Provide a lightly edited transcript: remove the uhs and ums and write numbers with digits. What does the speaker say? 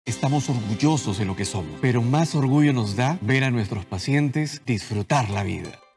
Estamos orgullosos de lo que somos, pero más orgullo nos da ver a nuestros pacientes disfrutar la vida.